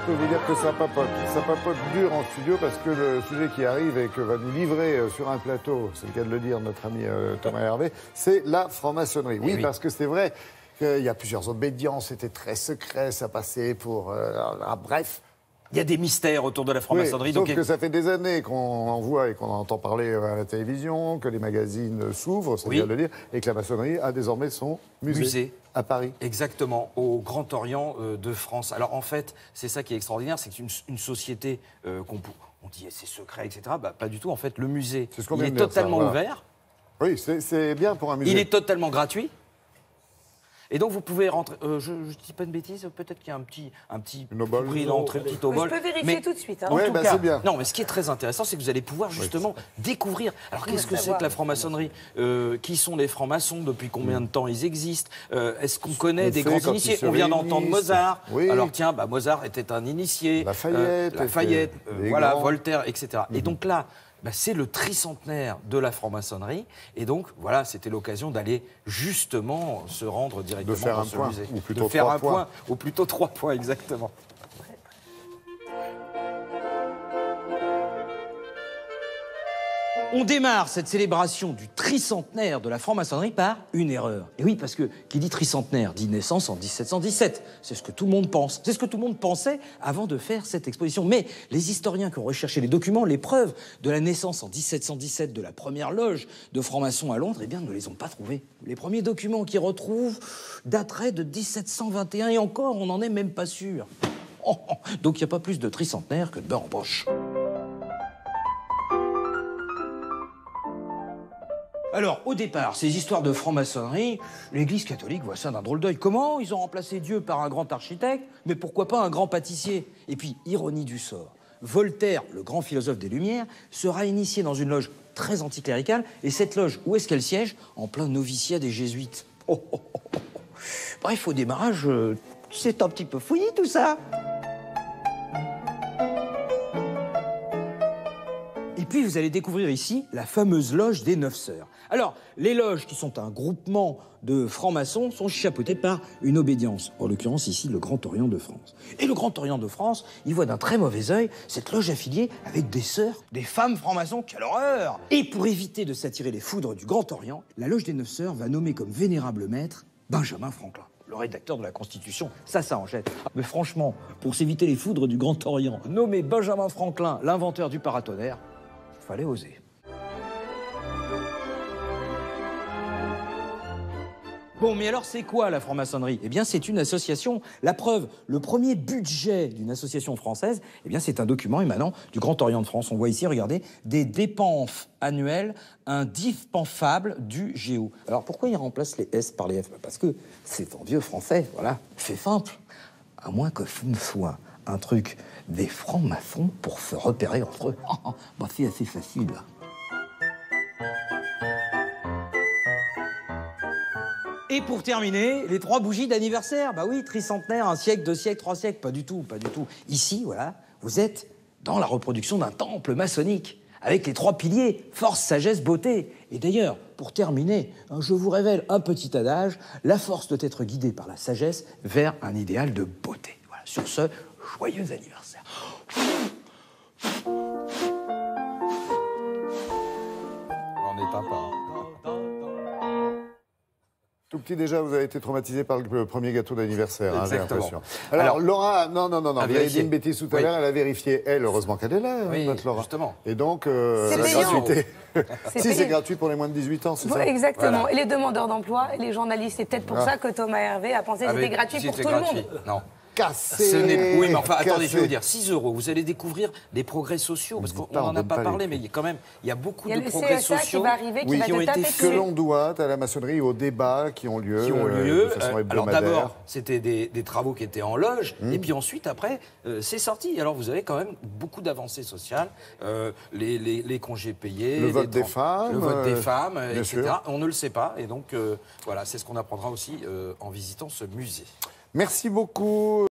peux vous dire que ça papote dur en studio parce que le sujet qui arrive et que va nous livrer sur un plateau, c'est le cas de le dire notre ami Thomas Hervé, c'est la franc-maçonnerie. Oui, parce que c'est vrai qu'il y a plusieurs obédiences, c'était très secret, ça passait pour... bref. Il y a des mystères autour de la franc-maçonnerie. Oui, sauf que ça fait des années qu'on en voit et qu'on entend parler à la télévision, que les magazines s'ouvrent, c'est bien de le dire, et que la maçonnerie a désormais son musée à Paris. Exactement, au Grand Orient de France. Alors en fait, c'est ça qui est extraordinaire, c'est qu'une société on dit c'est secret, etc. Bah, pas du tout. En fait, le musée, il est totalement ouvert. Oui, c'est bien pour un musée. Il est totalement gratuit. Et donc, vous pouvez rentrer... je ne dis pas une bêtise, peut-être qu'il y a un petit prix d'entrée, petit obol. Je peux vérifier tout de suite. Hein. Oui, c'est bien. Non, mais ce qui est très intéressant, c'est que vous allez pouvoir justement découvrir. Alors, qu'est-ce que c'est que la franc-maçonnerie? Qui sont les francs-maçons? Depuis combien de temps ils existent? Est-ce qu'on connaît des grands initiés? On vient d'entendre Mozart. Oui. Alors, tiens, Mozart était un initié. Lafayette, voilà, Voltaire, etc. Et donc là... c'est le tricentenaire de la franc-maçonnerie. Et donc, voilà, c'était l'occasion d'aller justement se rendre directement dans ce musée. Ou plutôt de faire un point, ou plutôt 3 points, exactement. On démarre cette célébration du tricentenaire de la franc-maçonnerie par une erreur. Et oui, parce que qui dit tricentenaire dit naissance en 1717. C'est ce que tout le monde pense. C'est ce que tout le monde pensait avant de faire cette exposition. Mais les historiens qui ont recherché les documents, les preuves de la naissance en 1717 de la première loge de francs-maçons à Londres, eh bien, ne les ont pas trouvés. Les premiers documents qu'ils retrouvent dateraient de 1721 et encore, on n'en est même pas sûr. Donc il n'y a pas plus de tricentenaire que de beurre en poche. Alors, au départ, ces histoires de franc-maçonnerie, l'Église catholique voit ça d'un drôle d'œil. Comment? Ils ont remplacé Dieu par un grand architecte, mais pourquoi pas un grand pâtissier? Et puis, ironie du sort, Voltaire, le grand philosophe des Lumières, sera initié dans une loge très anticléricale, et cette loge, où est-ce qu'elle siège? En plein noviciat des jésuites. Bref, au démarrage, c'est un petit peu fouillis tout ça. Et puis, vous allez découvrir ici la fameuse loge des 9 sœurs. Alors, les loges, qui sont un groupement de francs-maçons, sont chapeautées par une obédience. En l'occurrence, ici, le Grand Orient de France. Et le Grand Orient de France, il voit d'un très mauvais œil cette loge affiliée avec des sœurs, des femmes francs-maçons. Quelle horreur! Et pour éviter de s'attirer les foudres du Grand Orient, la loge des 9 sœurs va nommer comme vénérable maître Benjamin Franklin, le rédacteur de la Constitution. Ça en jette. Mais franchement, pour s'éviter les foudres du Grand Orient, nommer Benjamin Franklin, l'inventeur du paratonnerre, fallait oser. Bon, mais alors c'est quoi la franc-maçonnerie? Eh bien, c'est une association. La preuve, le premier budget d'une association française, eh bien, c'est un document émanant du Grand Orient de France. On voit ici, regardez, des dépenses annuelles, un dispensable du Géo. Alors, pourquoi il remplace les S par les F? Parce que c'est en vieux français, voilà. C'est simple. À moins que ce ne soit un truc des francs-maçons pour se repérer entre eux. C'est assez facile. Et pour terminer, les 3 bougies d'anniversaire. Bah oui, tricentenaire, 1 siècle, 2 siècles, 3 siècles, pas du tout, pas du tout. Ici, voilà, vous êtes dans la reproduction d'un temple maçonnique, avec les 3 piliers, force, sagesse, beauté. Et d'ailleurs, pour terminer, je vous révèle un petit adage, la force doit être guidée par la sagesse vers un idéal de beauté. Voilà, sur ce, joyeux anniversaire. On est papa. Tout petit déjà, vous avez été traumatisé par le premier gâteau d'anniversaire, hein, j'ai l'impression. Alors, Laura, non, vous avez dit une bêtise tout à l'heure, elle a vérifié. Elle, heureusement qu'elle est là, notre Laura. Justement. Et donc, c'est la payant. gratuité. Si, c'est gratuit pour les moins de 18 ans, c'est ça? Exactement. Voilà. Et les demandeurs d'emploi, et les journalistes, c'est peut-être pour ça que Thomas Hervé a pensé que c'était gratuit pour tout le monde. Non. Cassé. Oui, mais enfin, attendez, je vais vous dire, 6 €, vous allez découvrir des progrès sociaux, parce qu'on n'en a pas parlé, mais il y a beaucoup de progrès sociaux qui ont été que l'on doit à la maçonnerie et aux débats qui ont lieu, de façon hebdomadaire. Alors d'abord, c'était des travaux qui étaient en loge, et puis ensuite, après, c'est sorti. Alors vous avez quand même beaucoup d'avancées sociales, les congés payés, le vote des femmes, etc. Sûr. On ne le sait pas, et donc voilà, c'est ce qu'on apprendra aussi en visitant ce musée. Merci beaucoup.